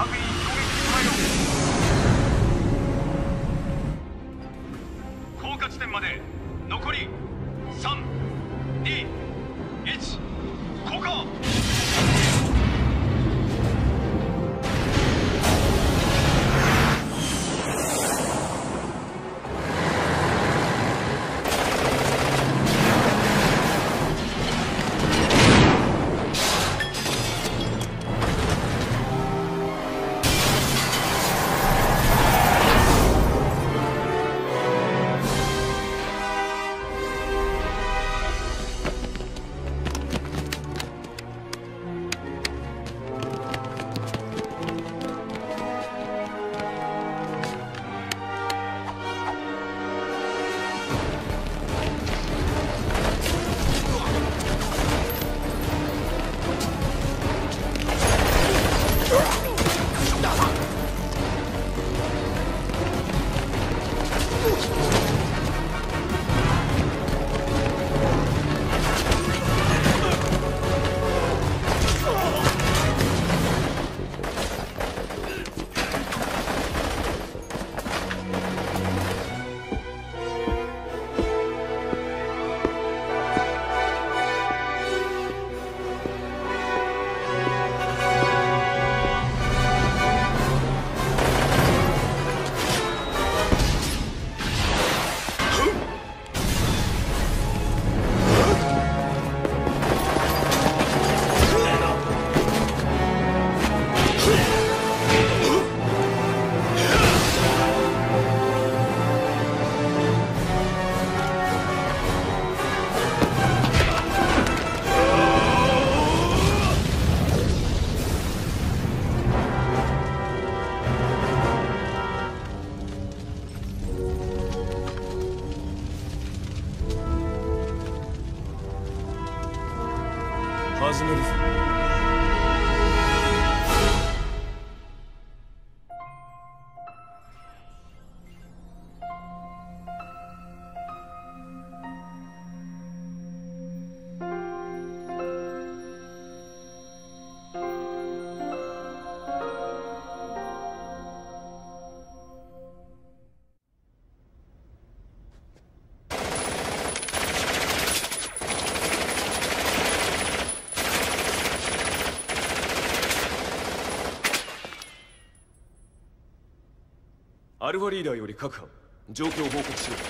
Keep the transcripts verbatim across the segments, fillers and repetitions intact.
各員攻撃に備えよう。降下地点まで残りさん、に、いち、降下。始めるぞ。アルファリーダーより各班、状況を報告しろ。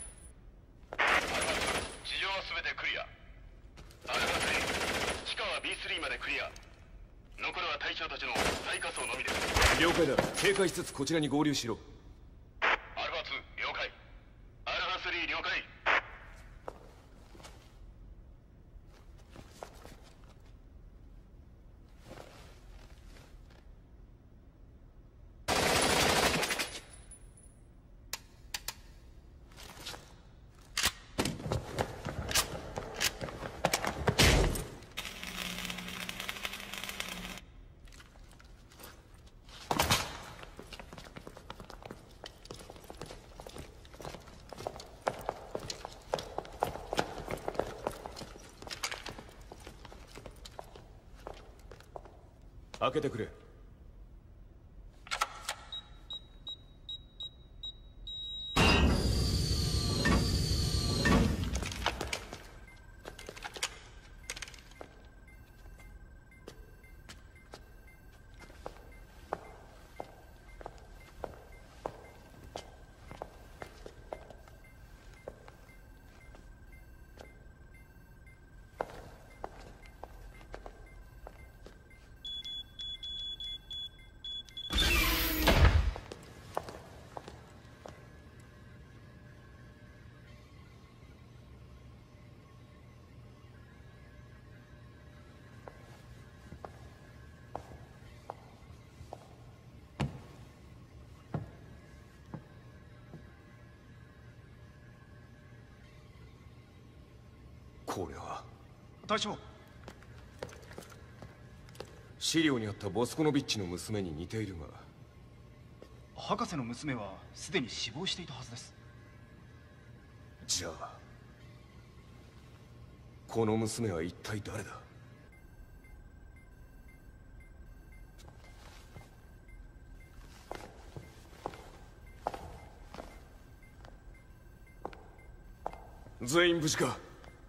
地上は全てクリア。アルファスリー、地下は ビースリー までクリア。残るは対象たちの最下層のみです。 了解だ。警戒しつつこちらに合流しろ。 アルファツー、了解。アルファスリー、了解。 開けてくれ。これは隊長、 資料にあったボスコノビッチの娘に似ているが、 博士の娘はすでに死亡していたはずです。 じゃあこの娘は一体誰だ？ 全員無事か？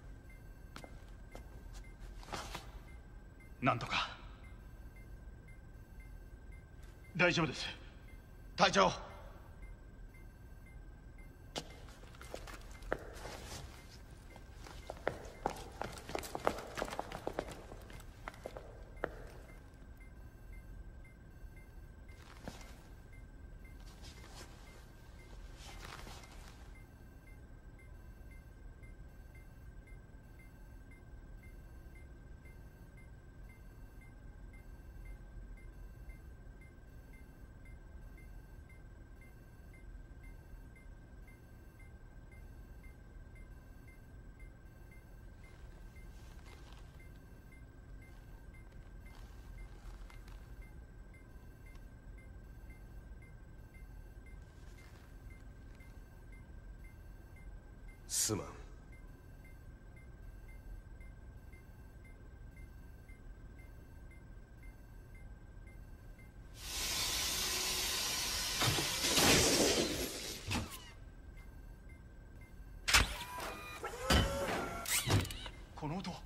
なんとか。 大丈夫です。 隊長。 すまん。 この音は。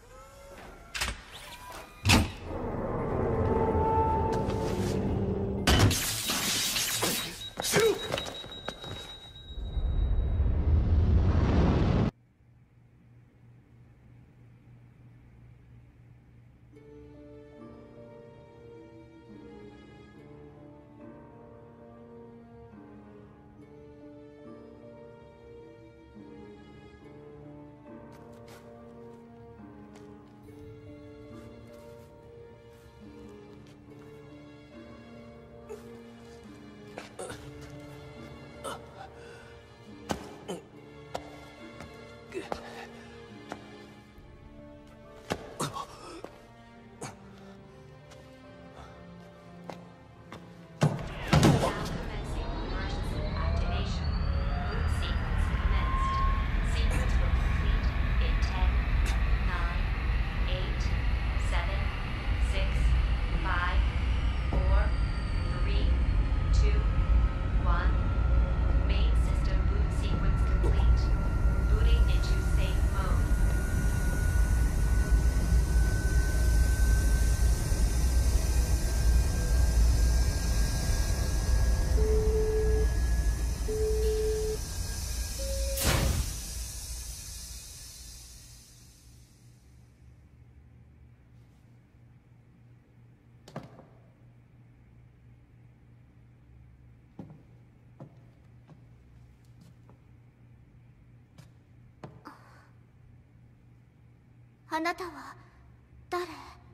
あなたは誰？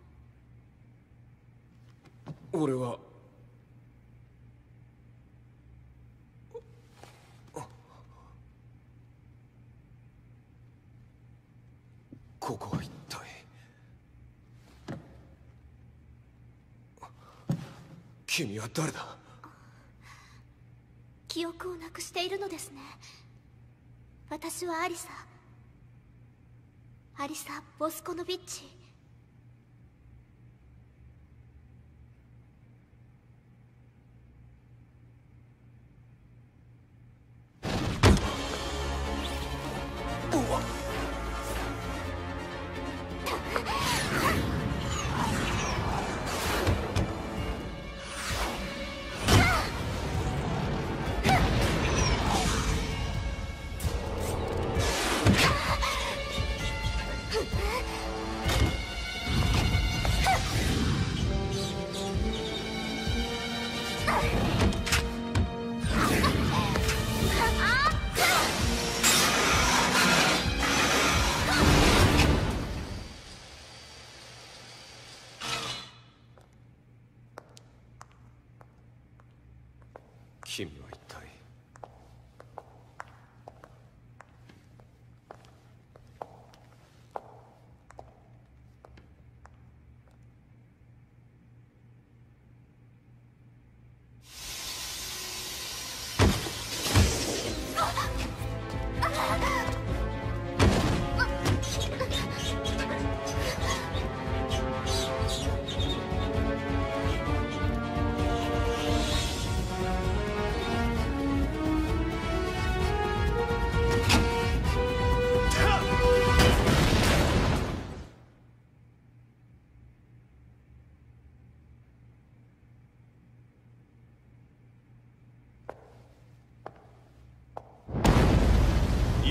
俺はここは一体。君は誰だ？ 記憶をなくしているのですね。私はアリサ。アリサ・ボスコノビッチ。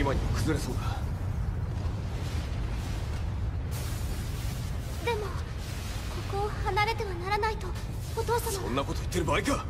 間には崩れそうだ。 でもここを離れてはならないとお父様は。 そんなこと言ってる場合か。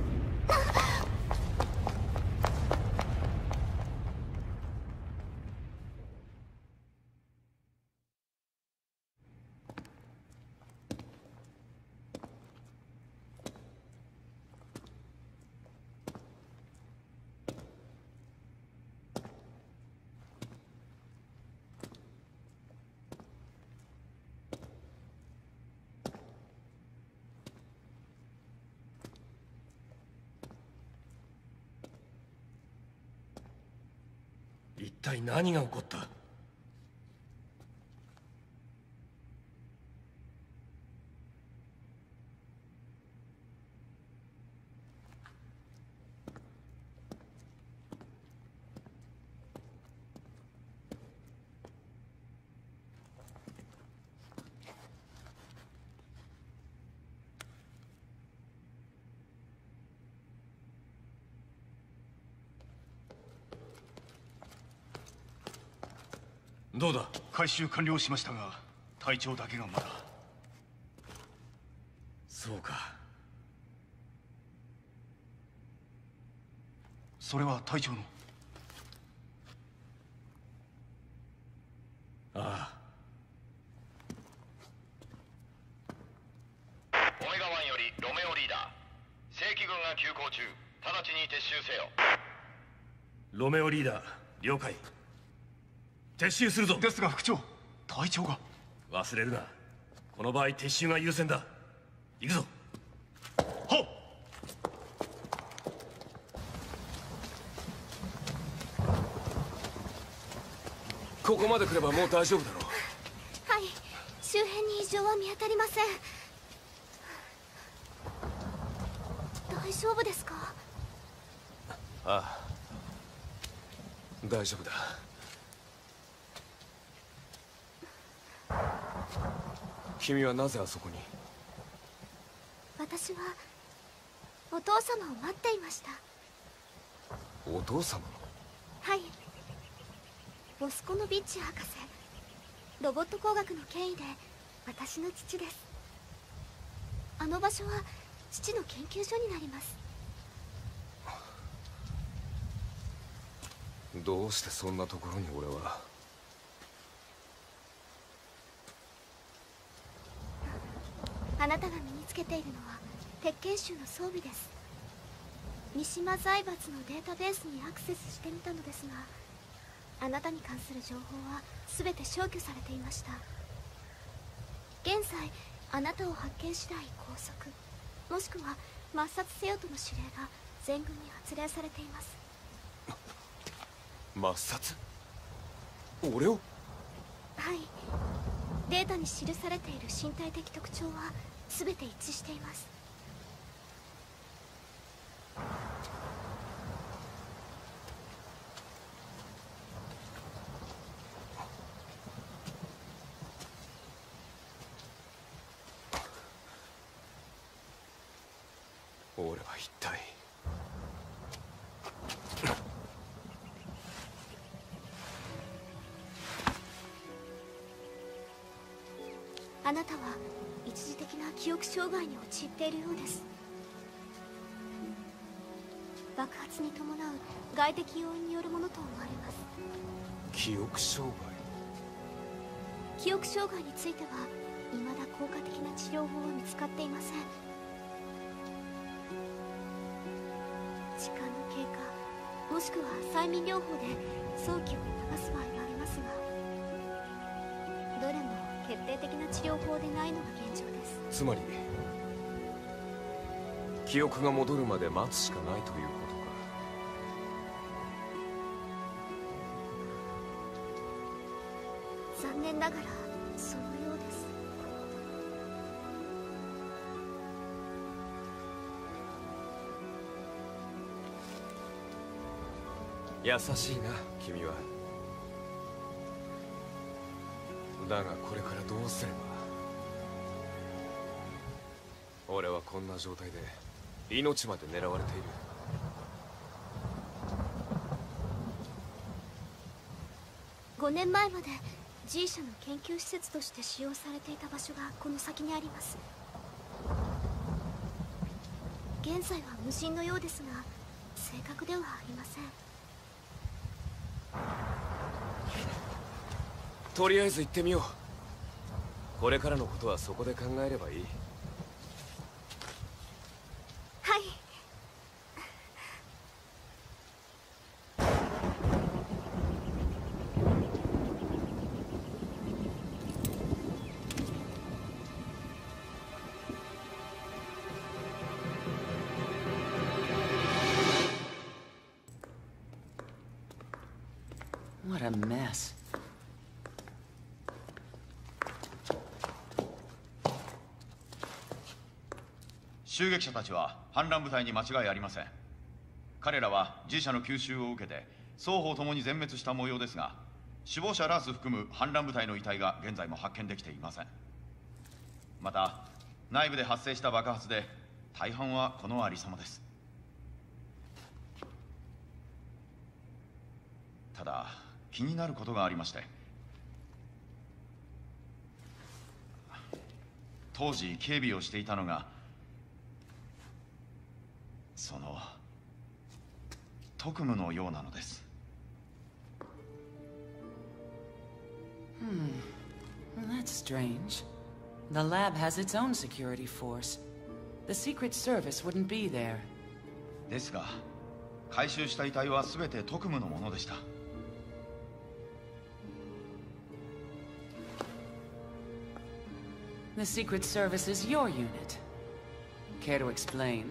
一体何が起こった？どうだ？ 回収完了しましたが隊長だけがまだ。 そうか。 それは隊長の。 あオメガワンよりロメオリーダー、正規軍が急行中、直ちに撤収せよ。 ロメオリーダー、了解。撤収するぞ。 ですが副長、隊長が。 忘れるな。この場合撤収が優先だ。行くぞ。 はっ。 ここまで来ればもう大丈夫だろう。 はい、周辺に異常は見当たりません。大丈夫ですか？ ああ、大丈夫だ。君はなぜあそこに？ 私はお父様を待っていました。 お父様？ はい、ボスコノビッチ博士、ロボット工学の権威で私の父です。あの場所は父の研究所になります。 どうしてそんなところに俺は。 あなたが身につけているのは鉄拳衆の装備です。三島財閥のデータベースにアクセスしてみたのですが、あなたに関する情報は全て消去されていました。現在あなたを発見次第拘束、もしくは抹殺せよとの指令が全軍に発令されています。 抹殺？俺を？ はい、データに記されている身体的特徴は全て一致しています。 俺は一体。 あなたは一時的な記憶障害に陥っているようです。爆発に伴う外的要因によるものと思われます。 記憶障害？ 記憶障害については未だ効果的な治療法は見つかっていません。時間の経過、もしくは催眠療法で早期を促す場合がありますが、どれも決定的な治療法でないのが現状です。 つまり記憶が戻るまで待つしかないということか。 残念ながらそのようです。 優しいな君は。だがこれからどうすれば。俺はこんな状態で命まで狙われている。 ごねんまえまで G 社の研究施設として使用されていた場所がこの先にあります。現在は無人のようですが正確ではありません。 とりあえず行ってみよう。これからのことはそこで考えればいい。 はい。 What a mess. 襲撃者たちは反乱部隊に間違いありません。彼らは G 社の吸収を受けて双方ともに全滅した模様ですが、首謀者ラース含む反乱部隊の遺体が現在も発見できていません。また内部で発生した爆発で大半はこのありさまです。ただ気になることがありまして、当時警備をしていたのがその特務のようなのです。 Hmm. Well, that's strange. The lab has its own security force. The Secret Service wouldn't be there. ですが回収した遺体は全て特務のものでした。 The Secret Service is your unit. Care to explain?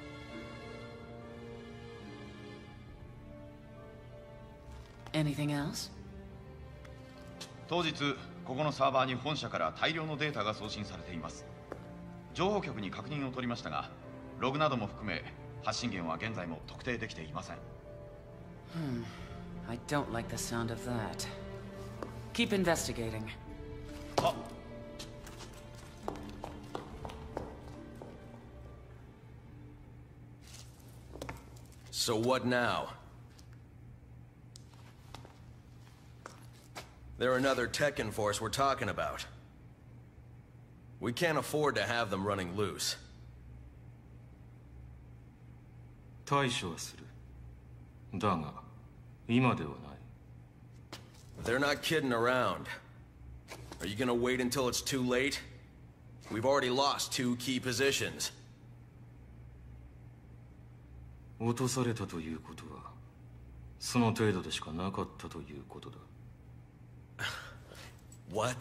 Anything else? 当日ここのサーバーに本社から大量のデータが送信されています。情報局に確認を取りましたが、ログなども含め発信源は現在も特定できていません。 Hmm. I don't like the sound of that. Keep investigating. あ。 So what now? They're another Tekken force we're talking about. We can't afford to have them running loose. 対処はする。だが、今ではない。 They're not kidding around. Are you gonna wait until it's too late? We've already lost two key positions. 落とされたということは、その程度でしかなかったということだ。 What?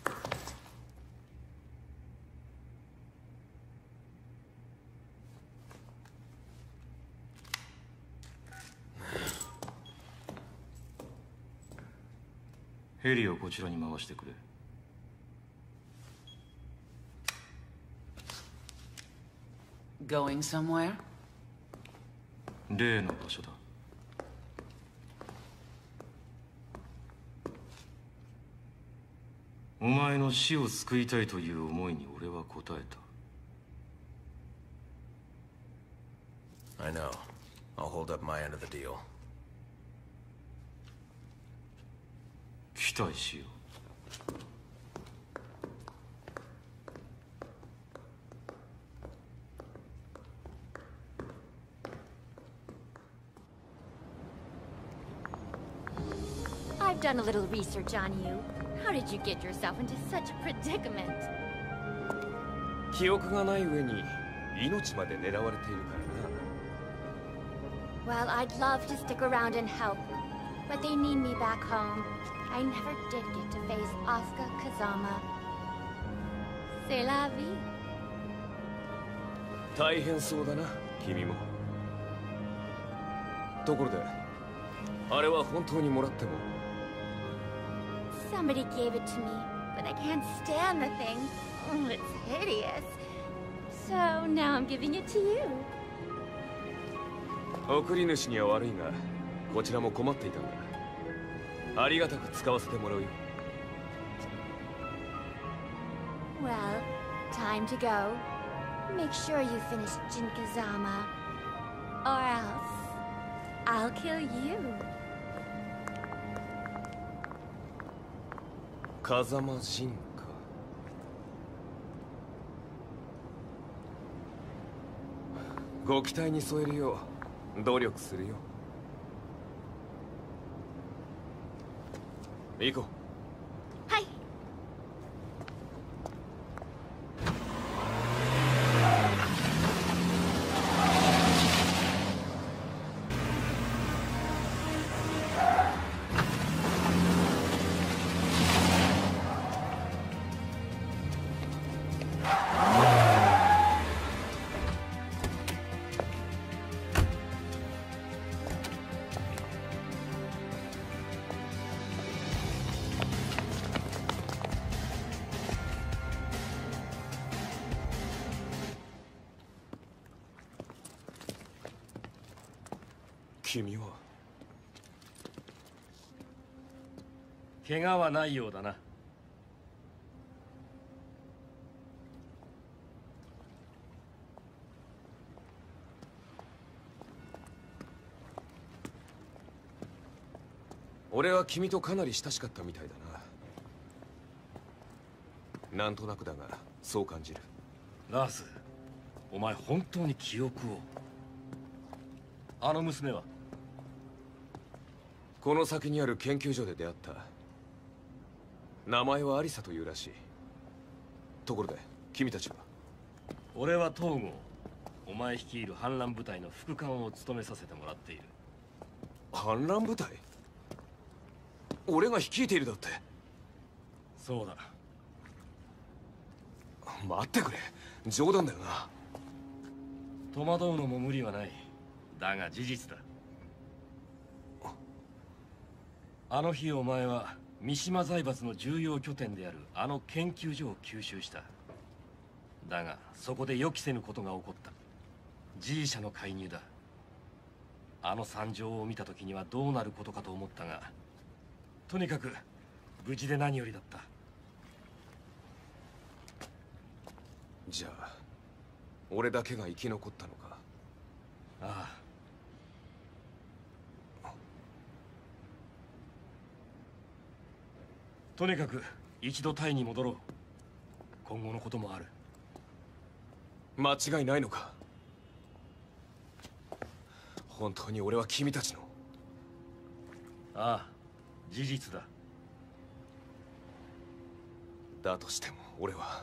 Heli をこちらに回してくれ。 Going somewhere? 例の場所だ。お前の死を救いたいという思いに俺は応えた。I know. I'll hold up my end of the deal. 期待しよう。 I've done a little research on you. How did you get yourself into such a predicament? 記憶がない上に命まで狙われているからな。 Well, I'd love to stick around and help, but they need me back home. I never did get to face Asuka Kazama. C'est la vie. 大変そうだな、君も。ところで、あれは本当にもらっても。 Somebody gave it to me, but I can't stand the thing. Oh, it's hideous. So now I'm giving it to you. 送り主には悪いが、こちらも困っていたんだ。ありがたく使わせてもらうよ。 Well, time to go. Make sure you finish Jin Kazama, or else I'll kill you. 風間陣か。ご期待に添えるよう努力するよ。行こう。 はい。 君は怪我はないようだな。 俺は君とかなり親しかったみたいだな。なんとなくだがそう感じる。 ラース、お前本当に記憶を。あの娘はこの先にある研究所で出会った。名前はアリサというらしい。ところで君たちは？ 俺は東郷。お前率いる反乱部隊の副官を務めさせてもらっている。 反乱部隊？俺が率いているだって。 そうだ。 待ってくれ、冗談だよな。 戸惑うのも無理はない。だが事実だ。あの日お前は三島財閥の重要拠点であるあの研究所を吸収した。だがそこで予期せぬことが起こった。G社の介入だ。あの惨状を見た時にはどうなることかと思ったが、とにかく無事で何よりだった。 じゃあ俺だけが生き残ったのか？ ああ。とにかく一度タイに戻ろう。今後のこともある。 間違いないのか？本当に俺は君たちの？ ああ、事実だ。 だとしても俺は。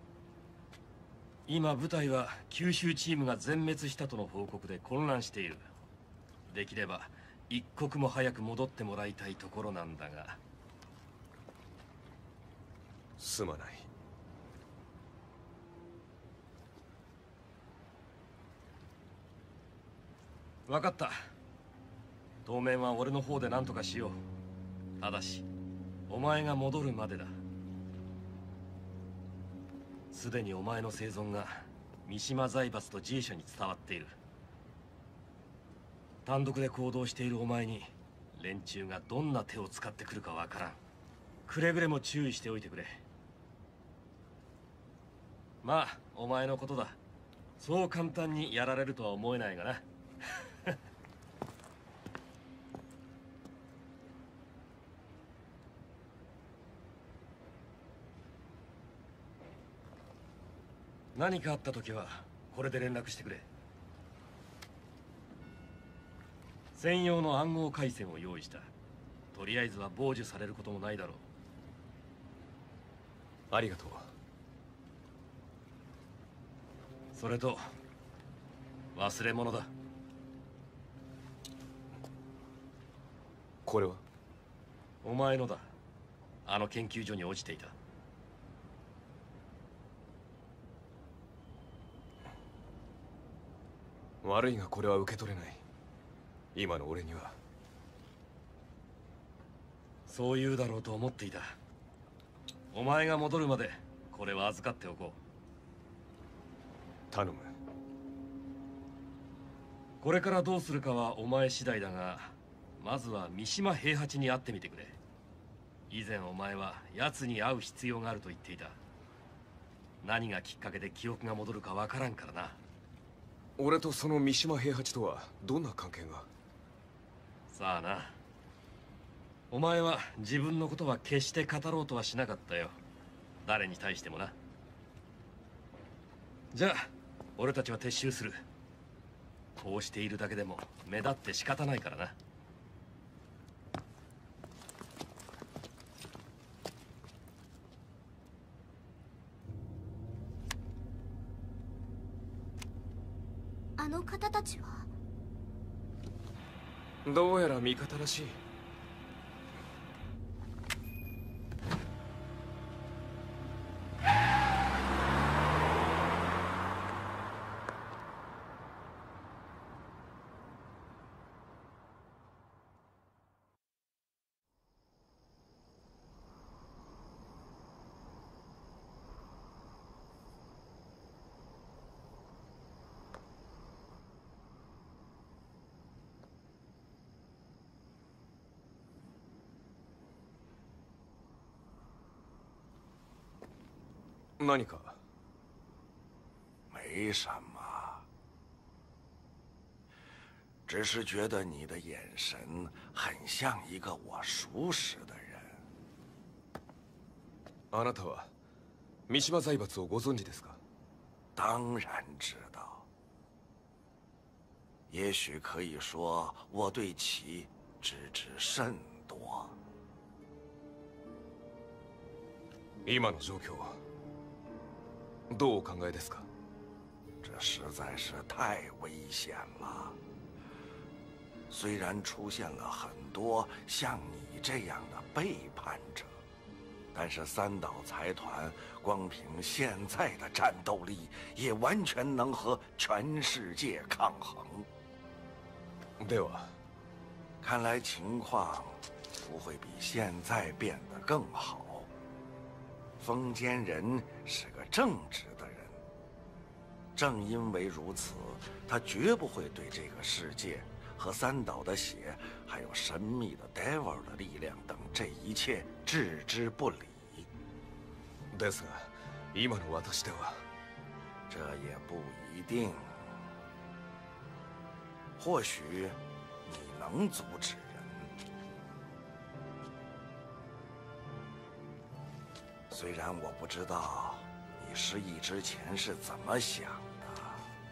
今部隊は九州チームが全滅したとの報告で混乱している。できれば一刻も早く戻ってもらいたいところなんだが。 すまない。 分かった。当面は俺の方で何とかしよう。ただしお前が戻るまでだ。すでにお前の生存が三島財閥と G 社に伝わっている。単独で行動しているお前に連中がどんな手を使ってくるかわからん。くれぐれも注意しておいてくれ。まあお前のことだ。そう簡単にやられるとは思えないがな。何かあった時はこれで連絡してくれ。専用の暗号回線を用意した。とりあえずは傍受されることもないだろう。 ありがとう。 それと忘れ物だ。 これは？ お前のだ。あの研究所に落ちていた。 悪いがこれは受け取れない。今の俺には。 そう言うだろうと思っていた。お前が戻るまでこれは預かっておこう。 頼む。 これからどうするかはお前次第だが、まずは三島平八に会ってみてくれ。以前お前は奴に会う必要があると言っていた。何がきっかけで記憶が戻るかわからんからな。 俺とその三島平八とはどんな関係が？ さあな。 お前は自分のことは決して語ろうとはしなかったよ。誰に対してもな。じゃあ俺たちは撤収する。こうしているだけでも目立って仕方ないからな。 あの方たちは？ どうやら味方らしい。何か？ 没什么，只是觉得你的眼神很像一个我熟识的人。 あなたは三島財閥をご存知ですか？ 当然知道。也许可以说，我对其知之甚多。 今の状況はどうお考えですか？ 这实在是太危险了。虽然出现了很多像你这样的背叛者，但是三岛财团光凭现在的战斗力，也完全能和全世界抗衡。 では， 看来情况不会比现在变得更好。风间人是个正直的人，正因为如此，他绝不会对这个世界和三岛的血，还有神秘的 Devil 的力量等这一切置之不理。 ですが、今の私では， 这也不一定。或许你能阻止人。虽然我不知道你失忆之前是怎么想的。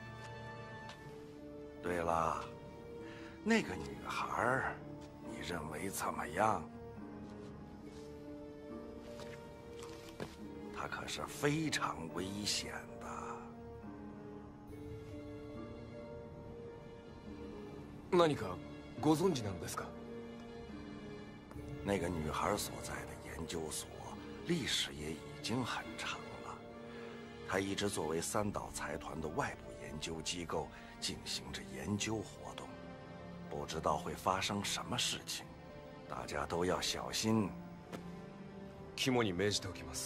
对了，那个女孩，你认为怎么样？她可是非常危险的。 何かご存知なのですか？ 那个女孩所在的研究所历史也已经很长了，她一直作为三岛财团的外部研究机构进行着研究活动，不知道会发生什么事情，大家都要小心。 肝に銘じておきます。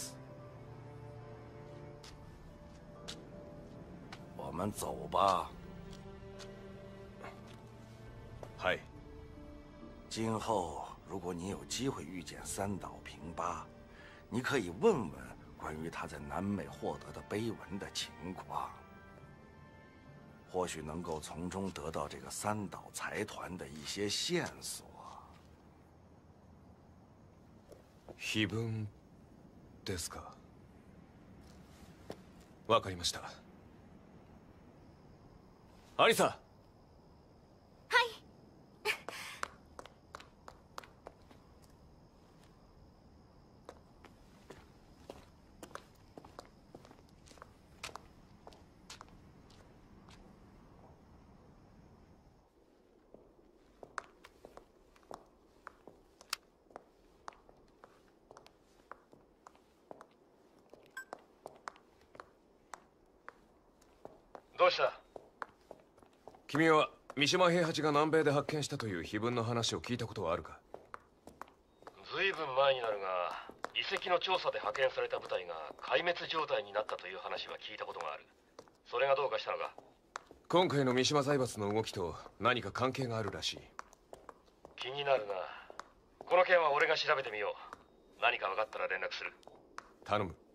我们走吧。 はい。 今后如果你有机会遇见三岛平八，你可以问问关于他在南美获得的碑文的情况，或许能够从中得到这个三岛财团的一些线索。 碑文ですか。わかりました。アリサ。 はい。 どうした？ 君は三島平八が南米で発見したという碑文の話を聞いたことはあるか？ ずいぶん前になるが、遺跡の調査で派遣された部隊が壊滅状態になったという話は聞いたことがある。それがどうかしたのか？ 今回の三島財閥の動きと何か関係があるらしい。 気になるな。この件は俺が調べてみよう。何か分かったら連絡する。 頼む。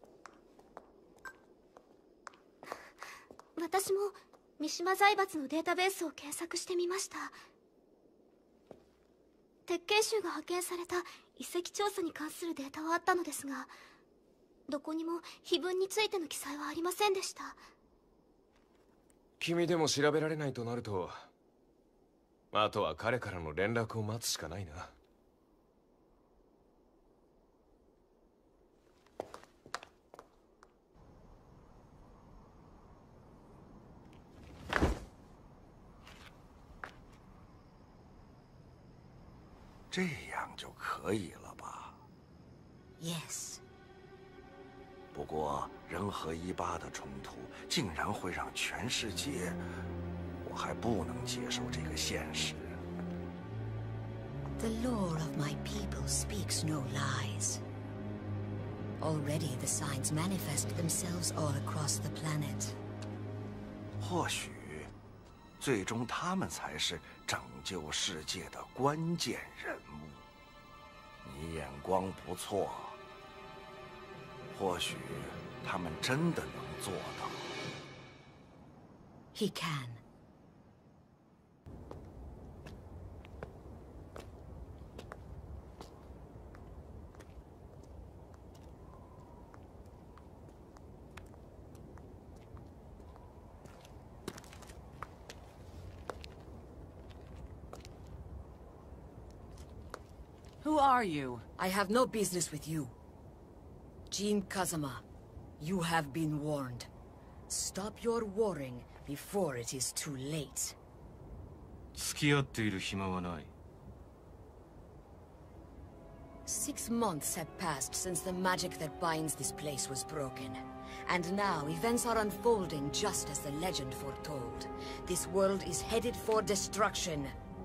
私も三島財閥のデータベースを検索してみました。 鉄拳衆が派遣された遺跡調査に関するデータはあったのですが、どこにも碑文についての記載はありませんでした。 君でも調べられないとなると、あとは彼からの連絡を待つしかないな。 这样就可以了吧 ？Yes。 不过人和伊巴的冲突竟然会让全世界，我还不能接受这个现实。 The lore of my people speaks no lies. Already the signs manifest themselves all across the planet. 或许，最终他们才是拯救世界的关键人物。你眼光不错，或许他们真的能做到。 He can. Who are you? I have no business with you. Jin Kazama, you have been warned. Stop your warring before it is too late. 付き合っている暇はない。 Six months have passed since the magic that binds this place was broken. And now events are unfolding just as the legend foretold. This world is headed for destruction.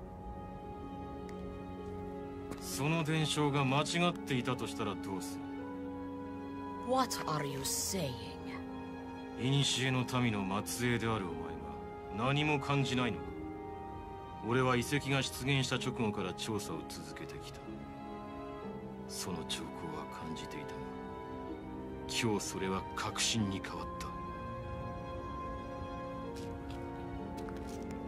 その伝承が間違っていたとしたらどうする？ What are you saying? 古の民の末裔であるお前が何も感じないのか？俺は遺跡が出現した直後から調査を続けてきた。その兆候は感じていたが、今日それは確信に変わった。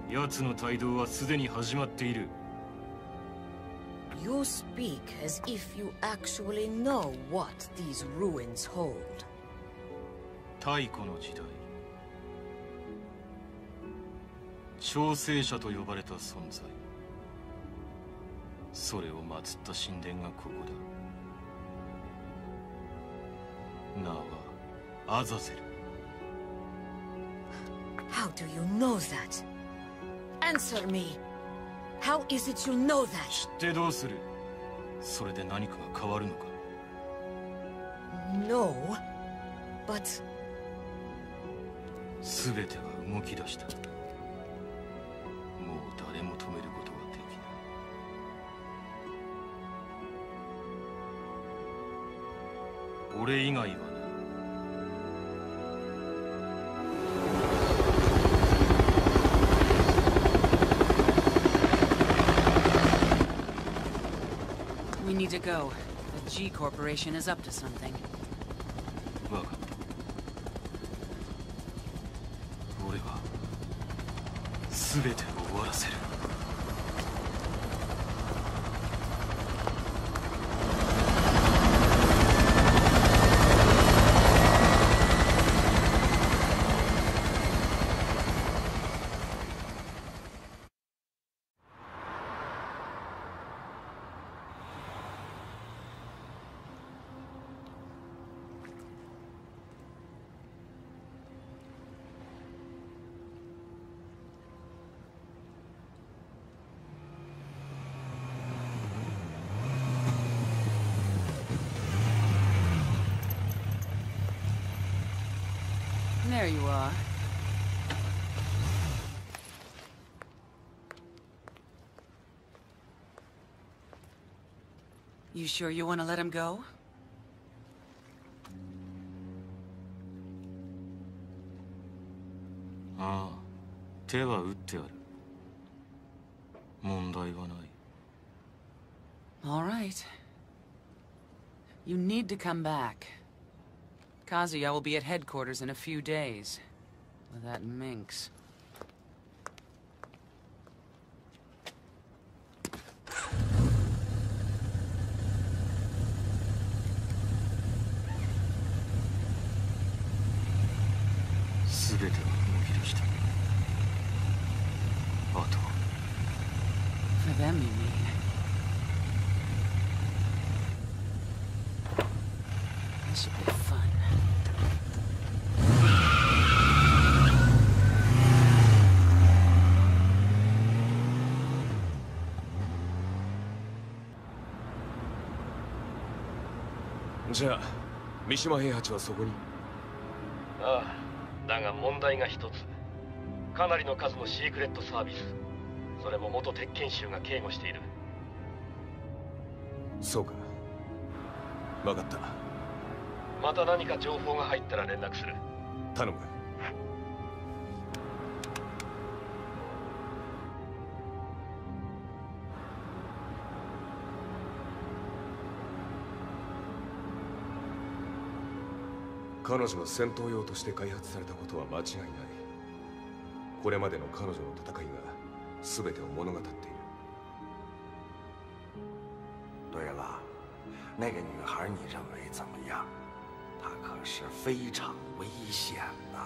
奴の帯同はすでに始まっている。 You speak as if you actually know what these ruins hold. 太古の時代、調整者と呼ばれた存在。それを祀った神殿がここだ。名はアザゼル。 How do you know that? Answer me. How is it you know that? 知ってどうする？それで何かが変わるのか？ No, but 全ては動き出した。もう誰も止めることはできない。俺以外はな。 We need to go. The G Corporation is up to something. わかった。俺は全てを終わらせる。 There you are. You sure you want to let him go? ああ、手は打ってある。問題はない。 All right. You need to come back. Kazuya will be at headquarters in a few days. With that minx. 全てを動き出した。あと For them, you mean? This should be fun. じゃあ三島平八はそこに？ ああ、だが問題が一つ。かなりの数のシークレットサービス、それも元鉄拳衆が警護している。 そうか、分かった。 また何か情報が入ったら連絡する。 頼む。彼女の戦闘用として開発されたことは間違いない。これまでの彼女の戦いが全てを物語っている。 对了，那个女孩你认为怎么样？她可是非常危险的。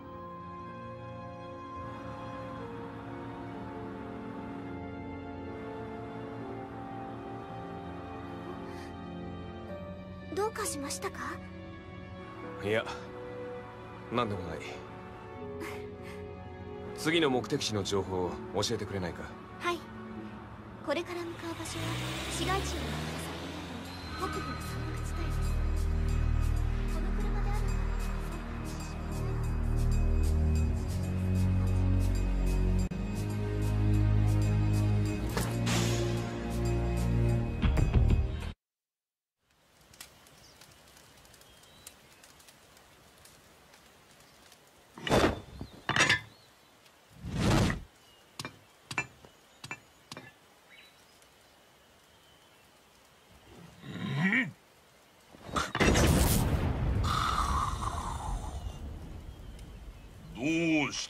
どうかしましたか？ いや、何でもない。次の目的地の情報を教えてくれないか？ はい。これから向かう場所は市街地を向かう先にある北部の山岳地帯です。この車であるからどうした？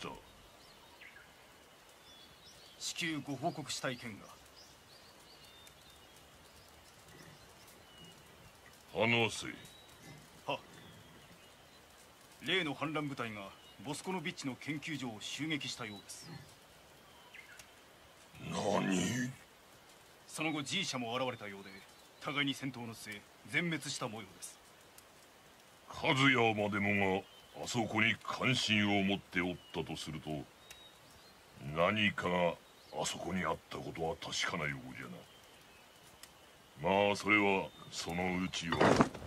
至急ご報告したい件が。 話せ。 は。例の反乱部隊がボスコノビッチの研究所を襲撃したようです。 何？ その後 G 社も現れたようで、互いに戦闘の末全滅した模様です。 和也までもがあそこに関心を持っておったとすると、何かがあそこにあったことは確かなようじゃな。まあそれはそのうちよ。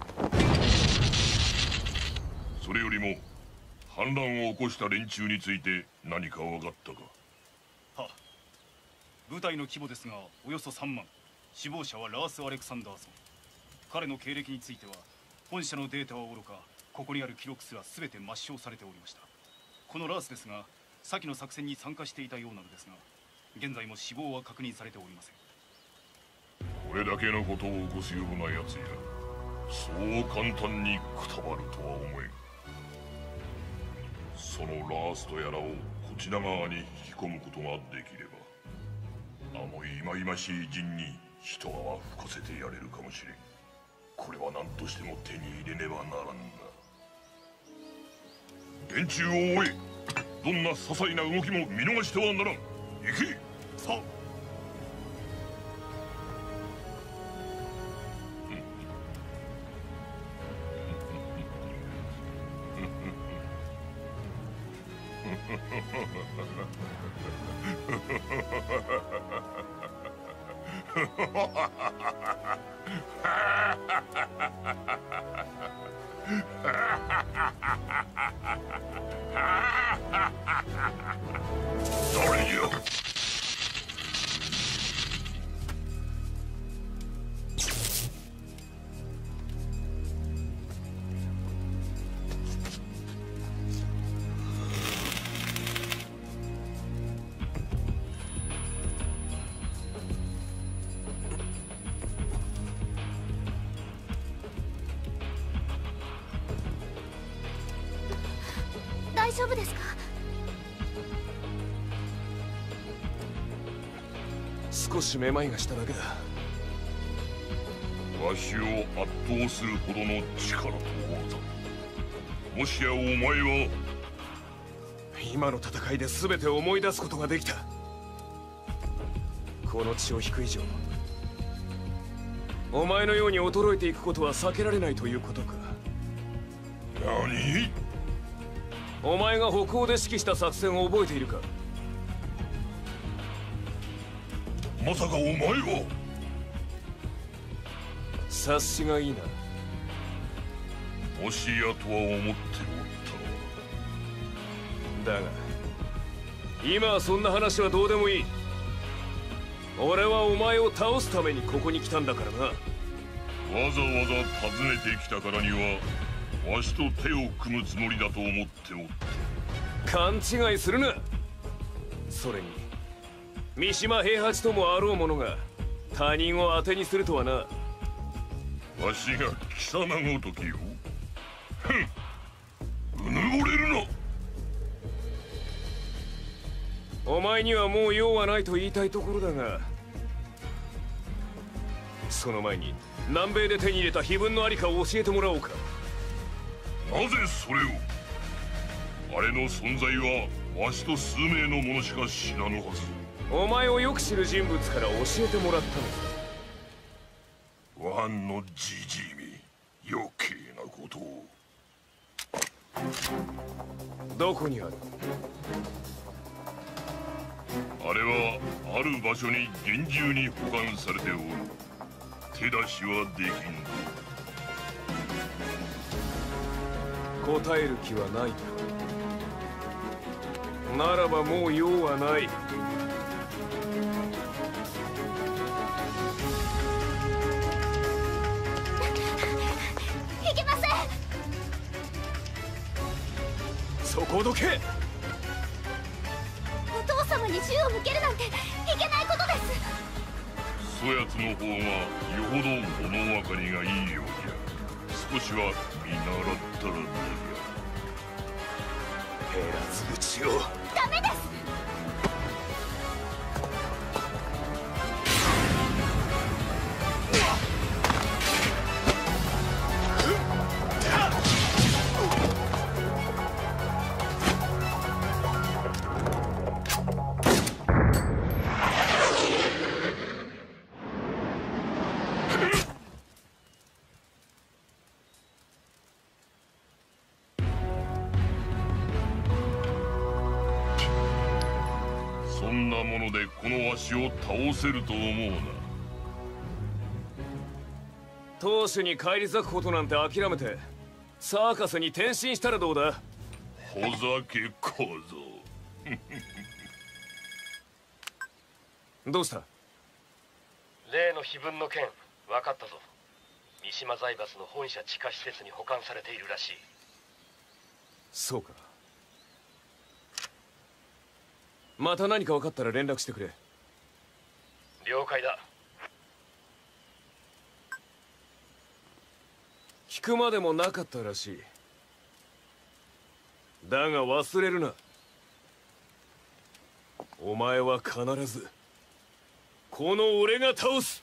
それよりも反乱を起こした連中について何か分かったか？ は。部隊の規模ですがおよそさんまん。死亡者はラース・アレクサンダーソン。彼の経歴については本社のデータはおろか、ここにある記録すら全て抹消されておりました。このラースですが、先の作戦に参加していたようなのですが、現在も死亡は確認されておりません。 これだけのことを起こすようなやつや、そう簡単にくたばるとは思えん。そのラースとやらをこちら側に引き込むことができれば、あの忌々しい陣に一泡吹かせてやれるかもしれん。これは何としても手に入れねばならんな。連中を追え。どんな些細な動きも見逃してはならん。行け。さあ。誰よ。 大丈夫ですか？ 少しめまいがしただけだ。 わしを圧倒するほどの力と技。もしやお前は今の戦いで全て思い出すことができた。この血を引く以上、お前のように衰えていくことは避けられないということか。 何？ お前が北欧で指揮した作戦を覚えているか？ まさかお前は？ 察しがいいな。 もしやとは思っておった。 だが今はそんな話はどうでもいい。俺はお前を倒すためにここに来たんだからな。 わざわざ訪ねてきたからにはわしと手を組むつもりだと思っておった。 勘違いするな。それに三島平八ともあろう者が他人を当てにするとはな。 わしが貴様ごときよ。ふん、うぬぼれるな。 お前にはもう用はないと言いたいところだが、その前に南米で手に入れた碑文のありかを教えてもらおうか。 なぜそれを？あれの存在はわしと数名の者しか知らぬはず。 お前をよく知る人物から教えてもらったのさ。 ワンのじじいめ、余計なことを。 どこにある？ あれはある場所に厳重に保管されておる。手出しはできんぞ。 答える気はないか。ならばもう用はない。 いけません。 そこをどけ。 お父様に銃を向けるなんていけないことです。 そやつの方がよほど物分かりがいいようじゃ。少しは見習ったらどうじゃ。 減らず口を。 ダメです。 そんなものでこのわしを倒せると思うな。 当主に返り咲くことなんて諦めてサーカスに転身したらどうだ。 ほざけ小僧。 どうした？ 例の碑文の件分かったぞ。三島財閥の本社地下施設に保管されているらしい。 そうか。また何か分かったら連絡してくれ。 了解だ。 聞くまでもなかったらしい。だが忘れるな。お前は必ずこの俺が倒す。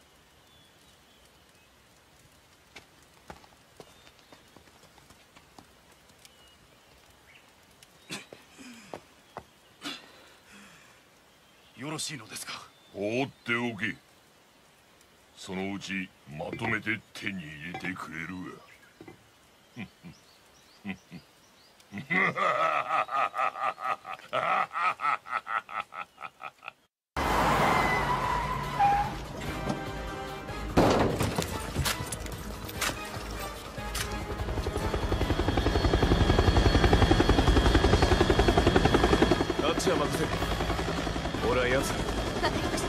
よろしいのですか？ 放っておけ。そのうちまとめて手に入れてくれるわ。 あっちは任せる。俺はやつだ。 わかりました。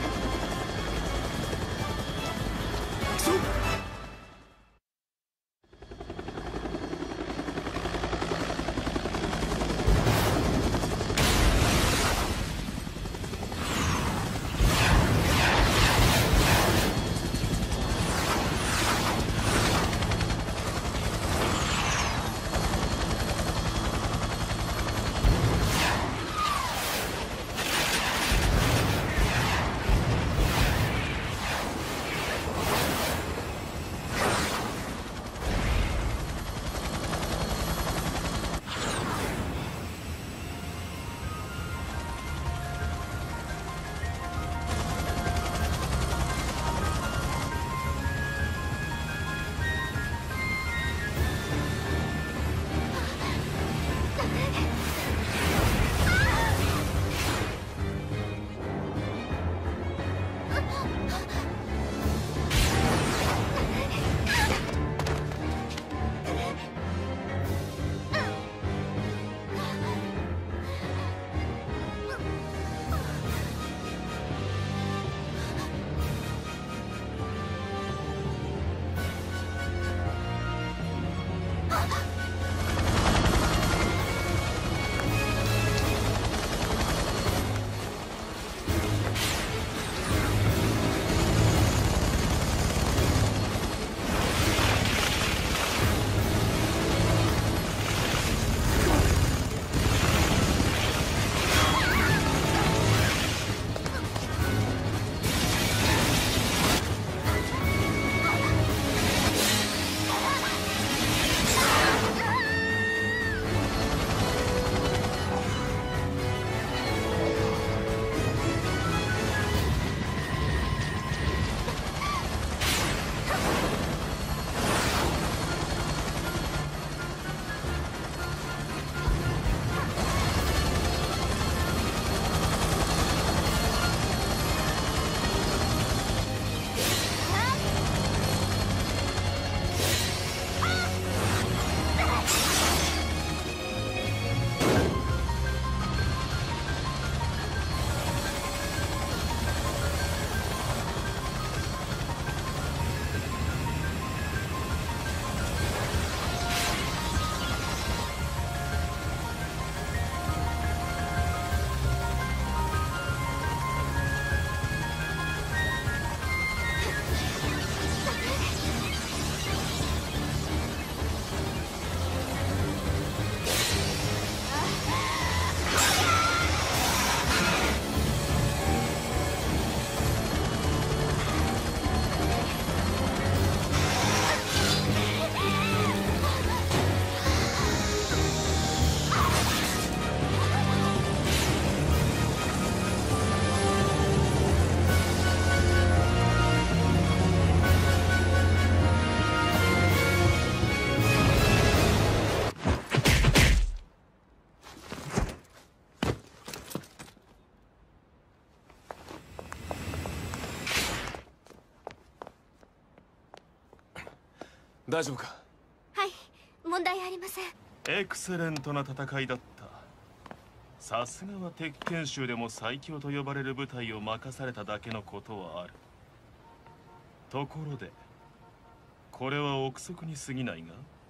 大丈夫か？ はい、問題ありません。 エクセレントな戦いだった。さすがは鉄拳衆でも最強と呼ばれる部隊を任されただけのことはある。ところでこれは憶測に過ぎないが、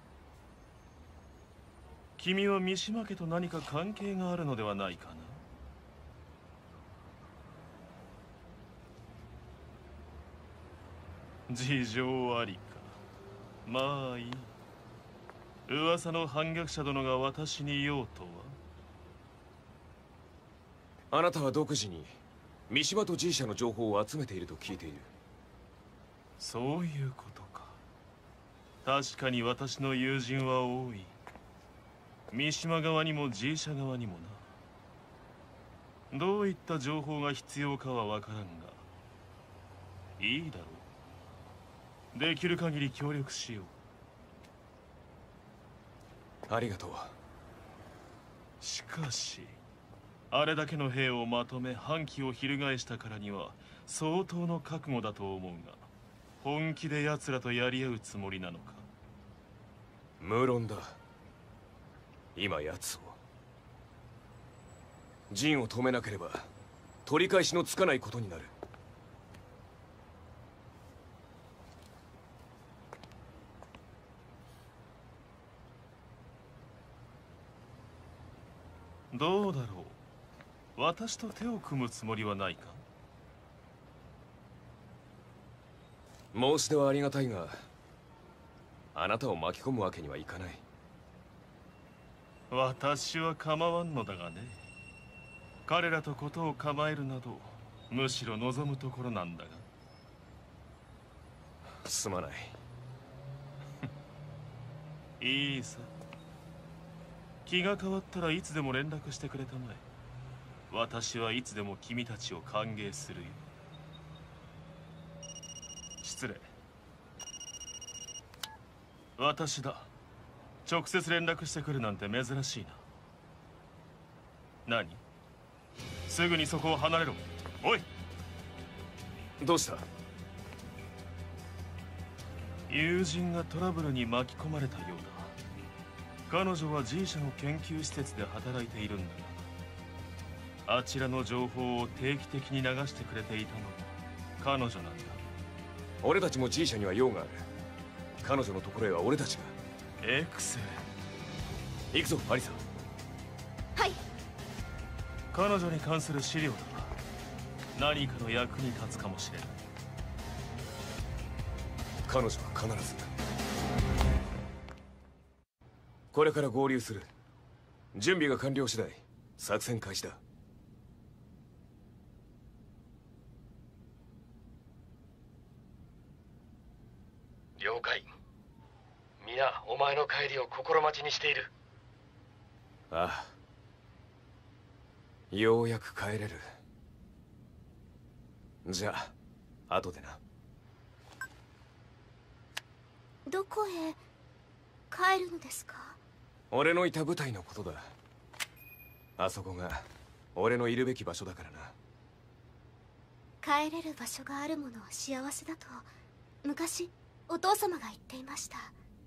君は三島家と何か関係があるのではないかな？事情ありか。まあいい。噂の反逆者殿が私に言おうとは？あなたは独自に三島と G 社の情報を集めていると聞いている。 そういうことか。確かに私の友人は多い。三島側にも G 社側にもな。どういった情報が必要かは分からんが、いいだろう。できる限り協力しよう。ありがとう。 しかしあれだけの兵をまとめ反旗を翻したからには相当の覚悟だと思うが、本気で奴らとやり合うつもりなのか？ 無論だ。今奴を陣を止めなければ取り返しのつかないことになる。 どうだろう。私と手を組むつもりはないか？ 申し出はありがたいが、あなたを巻き込むわけにはいかない。 私は構わんのだがね。彼らとことを構えるなどむしろ望むところなんだが。 すまない。 いいさ。気が変わったらいつでも連絡してくれたまえ。私はいつでも君たちを歓迎するよ。失礼。私だ。直接連絡してくるなんて珍しいな。何？すぐにそこを離れろ。おい！ どうした？ 友人がトラブルに巻き込まれたようだ。彼女は G 社の研究施設で働いているんだが、あちらの情報を定期的に流してくれていたのも彼女なんだ。 俺たちも G 社には用がある。彼女のところへは俺たちが。 エクセレン。 行くぞ、アリサ。 はい。 彼女に関する資料だ。何かの役に立つかもしれない。 彼女は必ずこれから合流する。準備が完了次第作戦開始だ。 了解。皆お前の帰りを心待ちにしている。 ああ、ようやく帰れる。じゃあ後でな。 どこへ帰るのですか？ 俺のいた部隊のことだ。あそこが俺のいるべき場所だからな。帰れる場所があるものは幸せだと昔お父様が言っていました。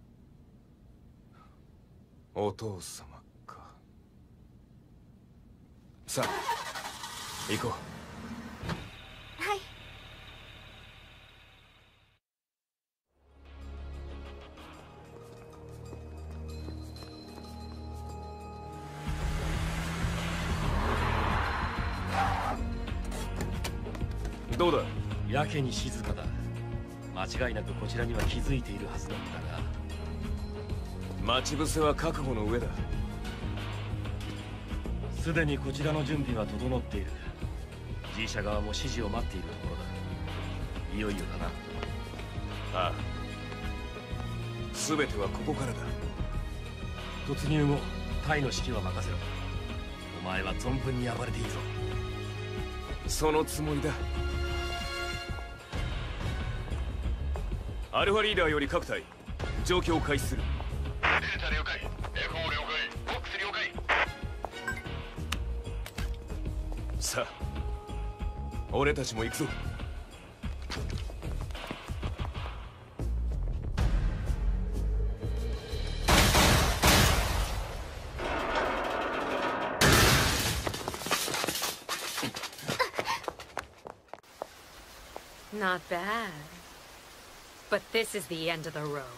お父様か。さあ行こう。 はい。 どうだ？ やけに静かだ。間違いなくこちらには気づいているはずなんだが。 待ち伏せは覚悟の上だ。 すでにこちらの準備は整っている。 G 社側も指示を待っているところだ。いよいよだな。 ああ、全てはここからだ。 突入後隊の指揮は任せろ。お前は存分に暴れていいぞ。 そのつもりだ。アルファリーダーより各隊状況を開始する。 データ了解。エコー了解。ボックス了解。 さあ俺たちも行くぞ。 not bad. But this is the end of the road.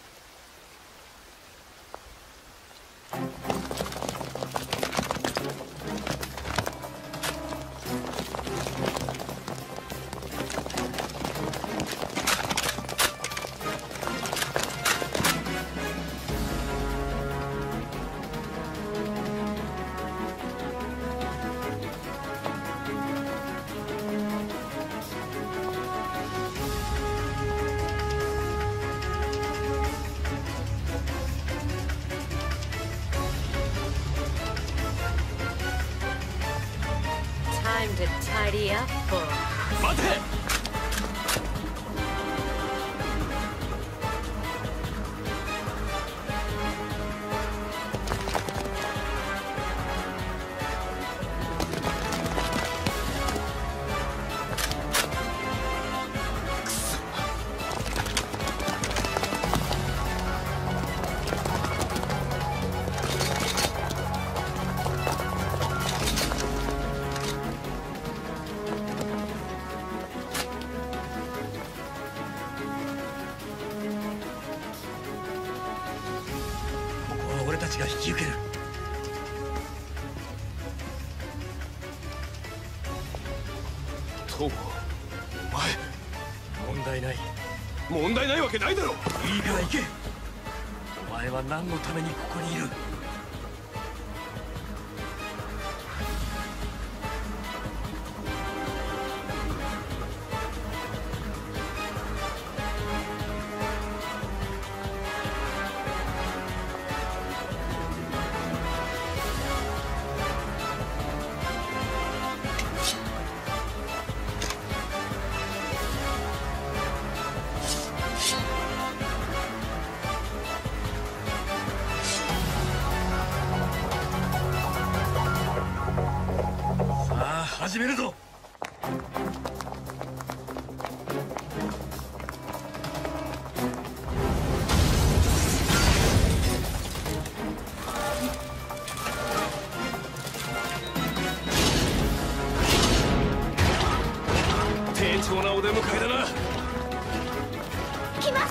Time to tidy up, boy. 待て！俺たちが引き受ける。 トモ、お前。 問題ない。 問題ないわけないだろ。 いいから行け。お前は何のためにここにいる？始めるぞ。 丁重なお出迎えだな。 来ます。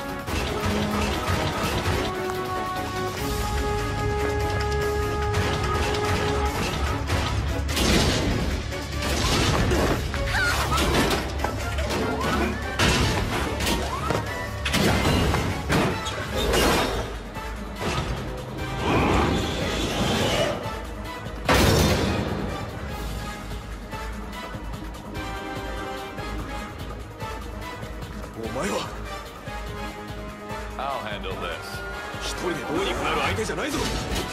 お前は I'll handle this. 一人でどうにかなる相手じゃないぞ。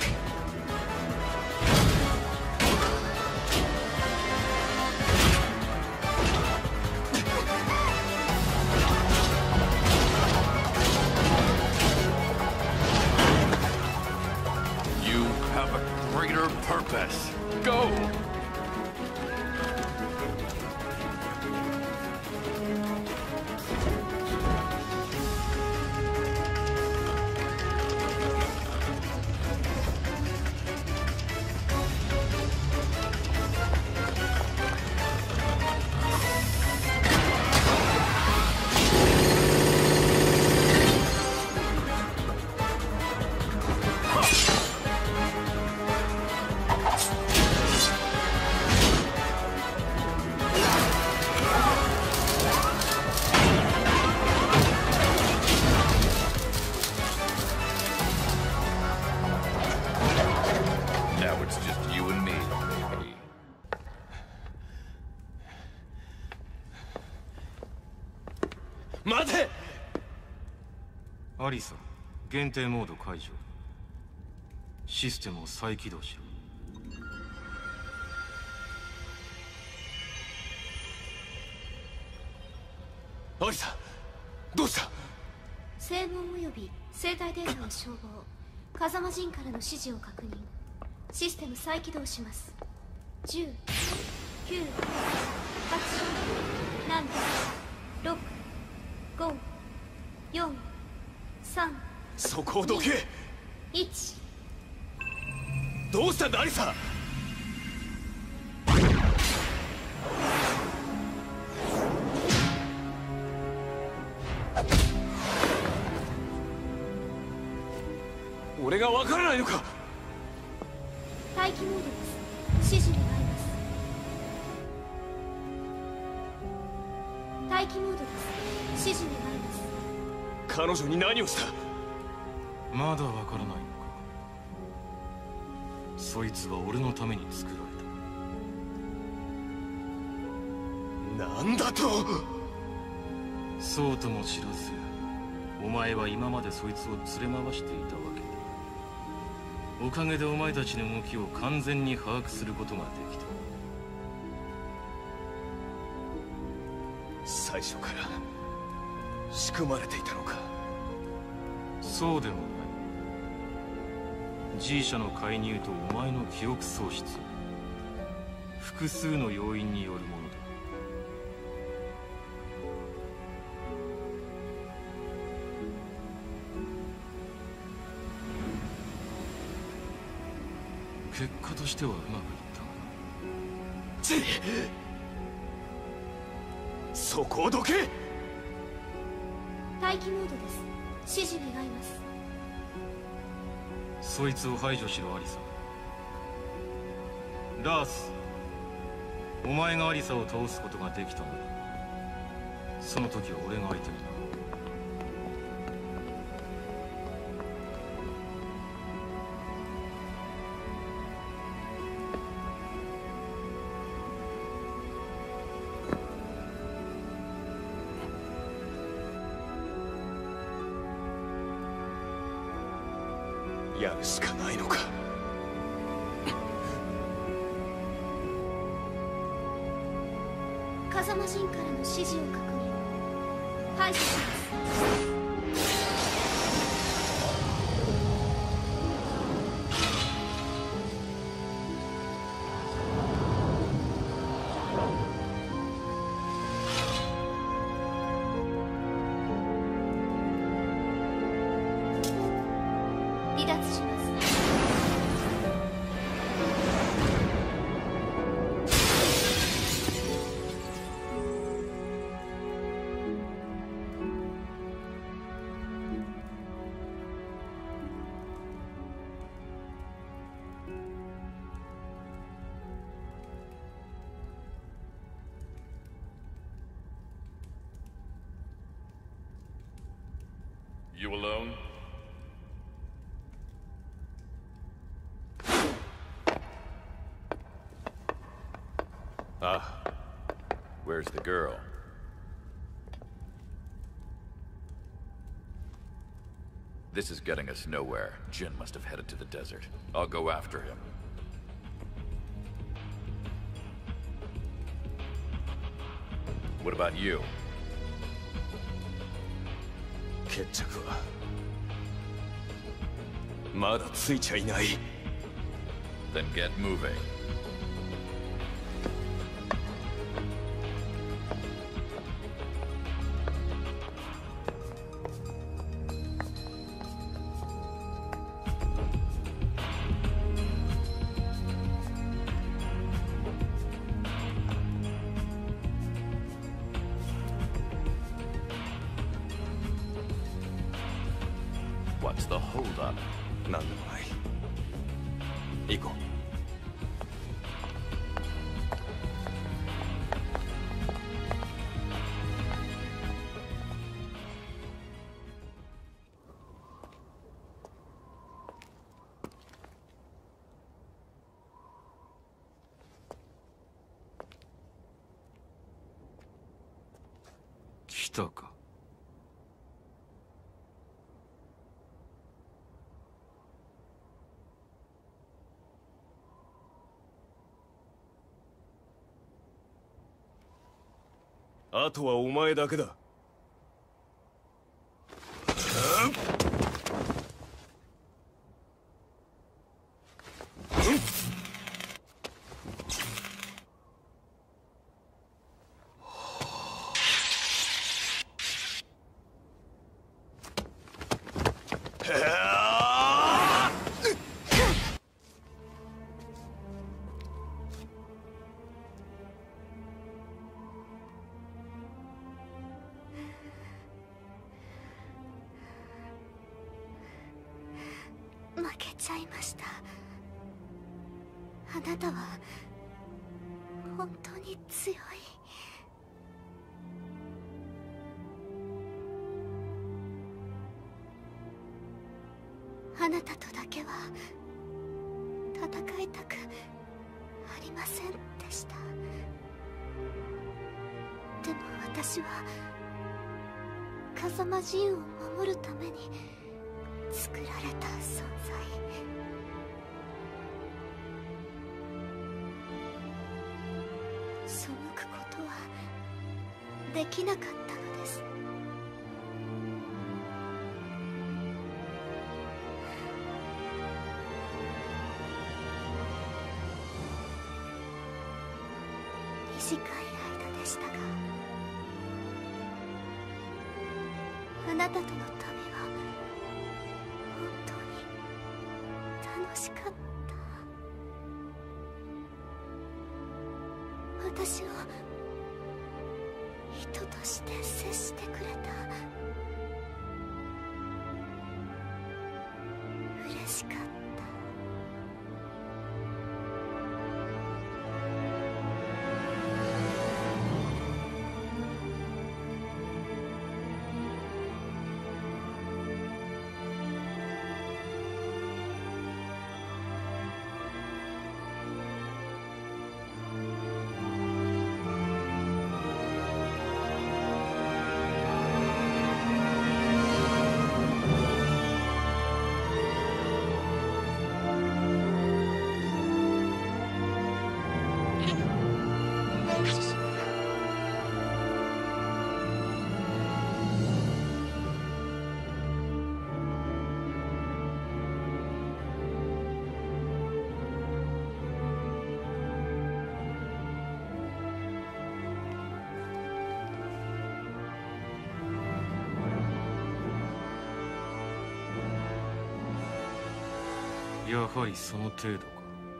You have a greater purpose. Go! Now it's just you and me, baby. 待て！ アリサ、限定モード解除。システムを再起動しろ。 アリサ、どうした？ 声紋及び生体データを照合。風間陣からの指示を確認。システム再起動します。じゅう、きゅう、はち、なな、ろく、ご、よん、さん。 そこをどけ。 いち。 どうしたんだアリサ？ がわからないのか。 待機モードです。指示願います。待機モードです。指示願います。 彼女に何をした。 まだわからないのか。そいつは俺のために作られた。 なんだと。 そうとも知らず、お前は今までそいつを連れ回していたわけだ。おかげでお前たちの動きを完全に把握することができた。 最初から仕組まれていたのか。 そうでもない。G 社の介入とお前の記憶喪失、複数の要因によるものだ。結果としてはうまくいったが。 そこをどけ。 待機モードです。指示願います。 そいつを排除しろ、アリサ。ラース、お前がアリサを倒すことができたのだ。その時は俺が相手にな。 やるしかないのか。 風間陣からの指示を確認。排除します。離脱します。 You alone? Ah, where's the girl? This is getting us nowhere. Jin must have headed to the desert. I'll go after him. What about you? 決着はまだついちゃいない。 Then get moving. What's the holdup? なんでもない。行こう。 来たか。 あとはお前だけだ。 した。あなたは本当に強い。あなたとだけは戦いたくありませんでした。でも私は風間陣を守るために作られた存在。背くことはできなかったのです。短い間でしたが、あなたとの旅は本当に楽しかった。私を人として接してくれた。嬉しかった。 やはりその程度か。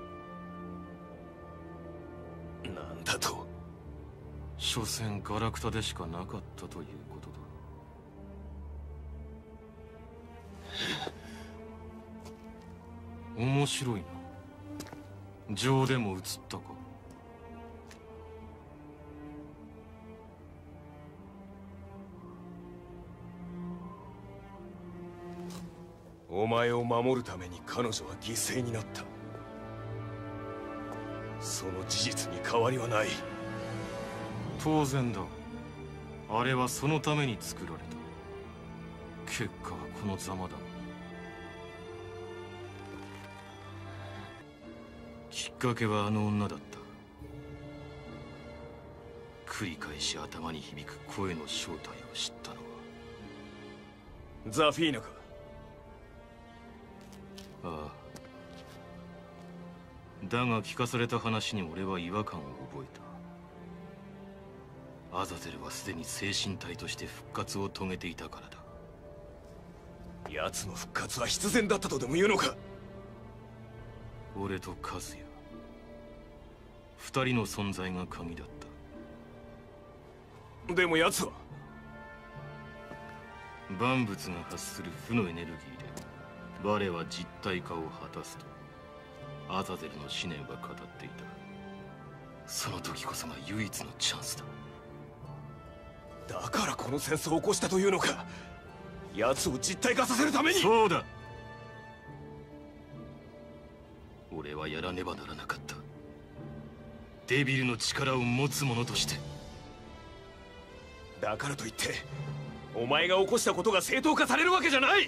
なんだと。 所詮ガラクタでしかなかったということだ。面白いな。情でも映ったか。 お前を守るために彼女は犠牲になった。その事実に変わりはない。 当然だ。あれはそのために作られた。結果はこのざまだ。きっかけはあの女だった。繰り返し頭に響く声の正体を知ったのはザフィーナか。 ああ。だが聞かされた話に俺は違和感を覚えた。アザゼルはすでに精神体として復活を遂げていたからだ。 奴の復活は必然だったとでも言うのか。 俺とカズヤ、二人の存在が鍵だった。 でも奴は万物が発する負のエネルギーで我は実体化を果たすとアザゼルの思念は語っていた。その時こそが唯一のチャンスだ。 だからこの戦争を起こしたというのか。奴を実体化させるために。 そうだ。俺はやらねばならなかった。デビルの力を持つ者として。 だからといってお前が起こしたことが正当化されるわけじゃない。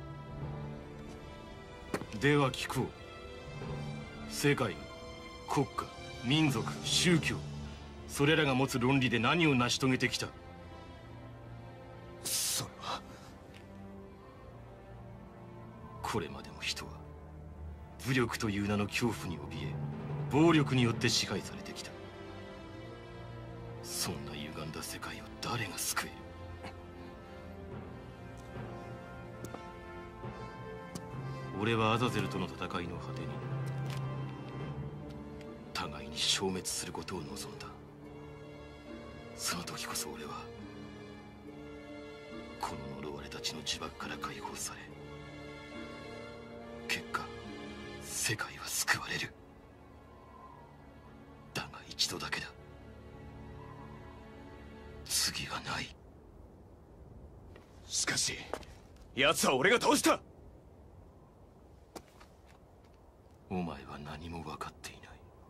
では聞こう。世界、国家、民族、宗教、それらが持つ論理で何を成し遂げてきた。 それは。 これまでも人は武力という名の恐怖に怯え暴力によって支配されてきた。そんな歪んだ世界を誰が救える。俺はアザゼルとの戦いの果てに互いに消滅することを望んだ。その時こそ俺はこの呪われた血の呪縛から解放され、結果世界は救われる。だが一度だけだ。次はない。 しかし奴は俺が倒した。 お前は何も分かっていない。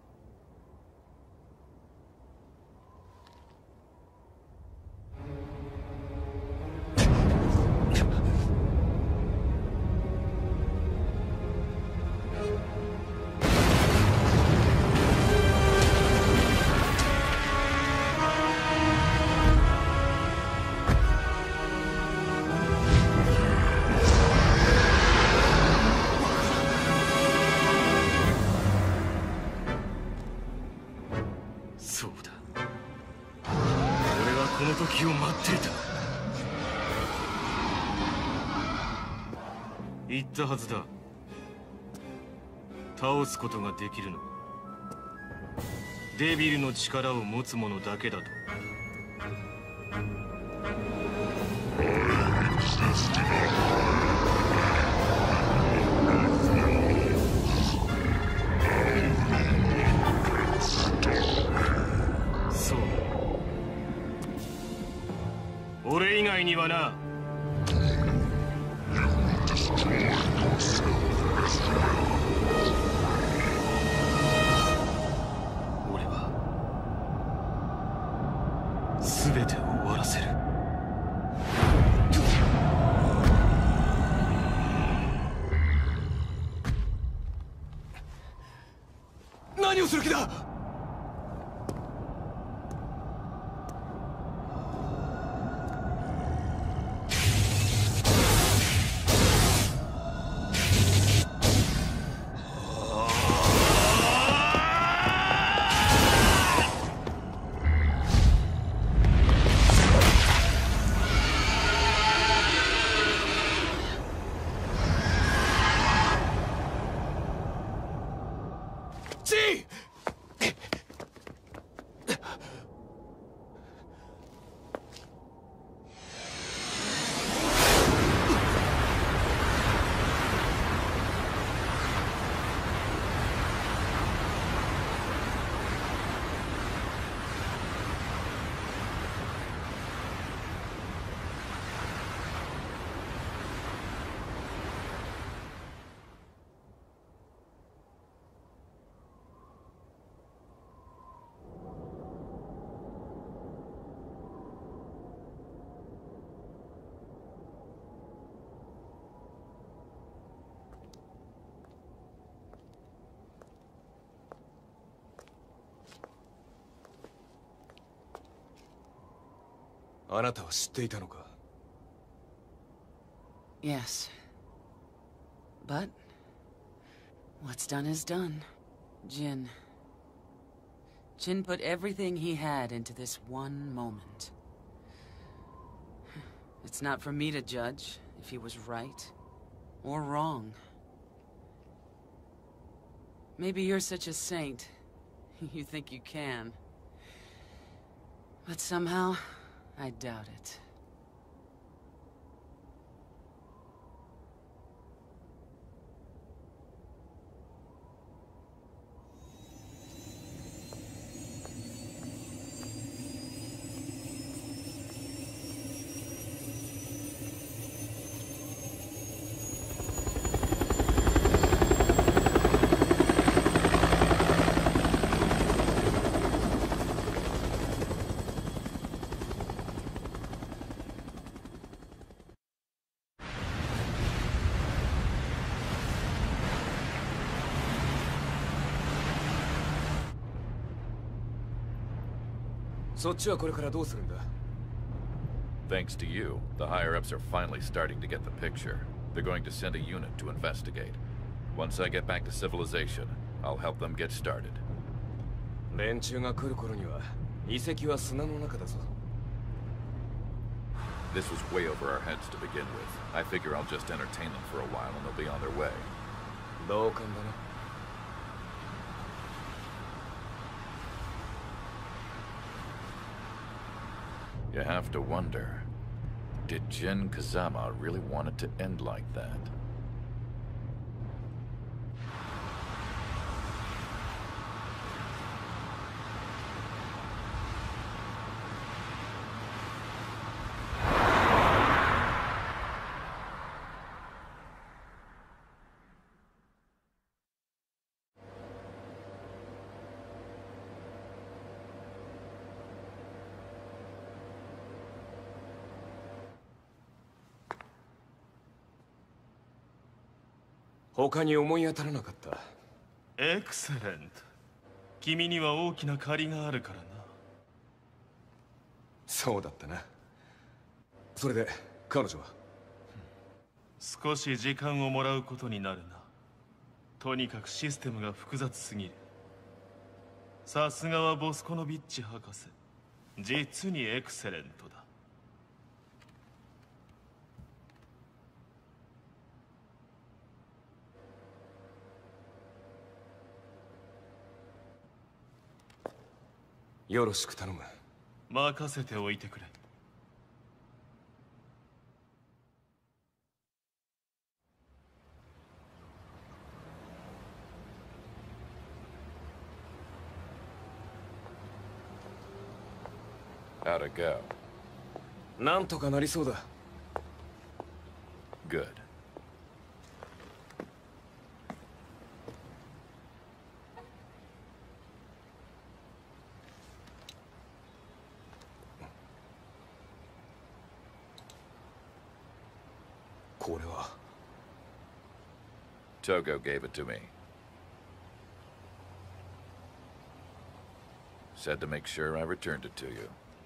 時を待っていた。言ったはずだ。倒すことができるのはデビルの力を持つ者だけだと。そう、俺以外にはな。俺は全てを終わらせる。 何をする気だ。あなたは知っていたのか？ Yes. But what's done is done. Jin. Jin put everything he had into this one moment. It's not for me to judge if he was right or wrong. Maybe you're such a saint, you think you can. But somehow, I doubt it. Soこれからどうするんだ? Thanks to you, the higher-ups are finally starting to get the picture. They're going to send a unit to investigate. Once I get back to civilization, I'll help them get started. 連中が来る頃には遺跡は砂の中だぞ。 This was way over our heads to begin with. I figure I'll just entertain them for a while and they'll be on their way. 同感だな。 You have to wonder, did Jin Kazama really want it to end like that? 他に思い当たらなかった。 エクセレント。君には大きな借りがあるからな。 そうだったな。それで彼女は？ 少し時間をもらうことになるな。とにかくシステムが複雑すぎる。さすがはボスコノビッチ博士。実にエクセレントだ。 よろしく頼む。 任せておいてくれ。 How'd it go? なんとかなりそうだ。 Good. これは。 Togo gave it to me. Said to make sure I returned it to you.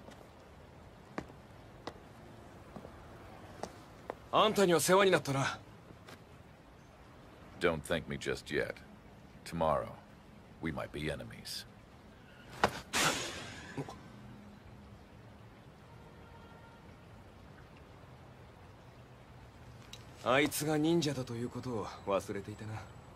あんたには世話になったな。 Don't thank me just yet. Tomorrow, we might be enemies. あいつが忍者だということを忘れていたな。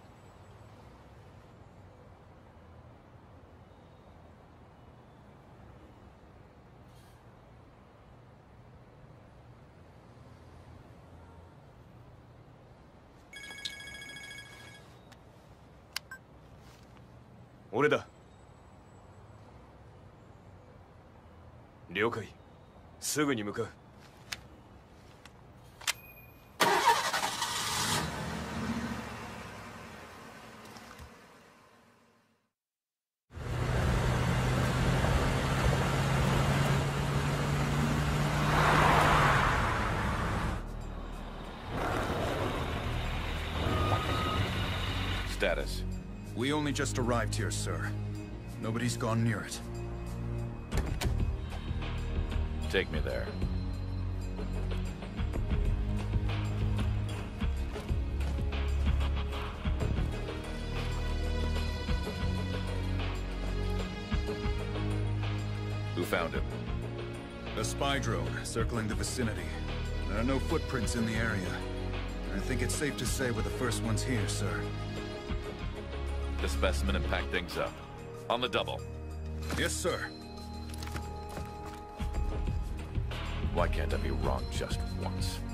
俺だ。了解。すぐに向かう。 Status. We only just arrived here, sir. Nobody's gone near it. Take me there. Who found him? A spy drone circling the vicinity. There are no footprints in the area. I think it's safe to say we're the first ones here, sir. The specimen and pack things up. On the double. Yes, sir. Why can't I be wrong just once?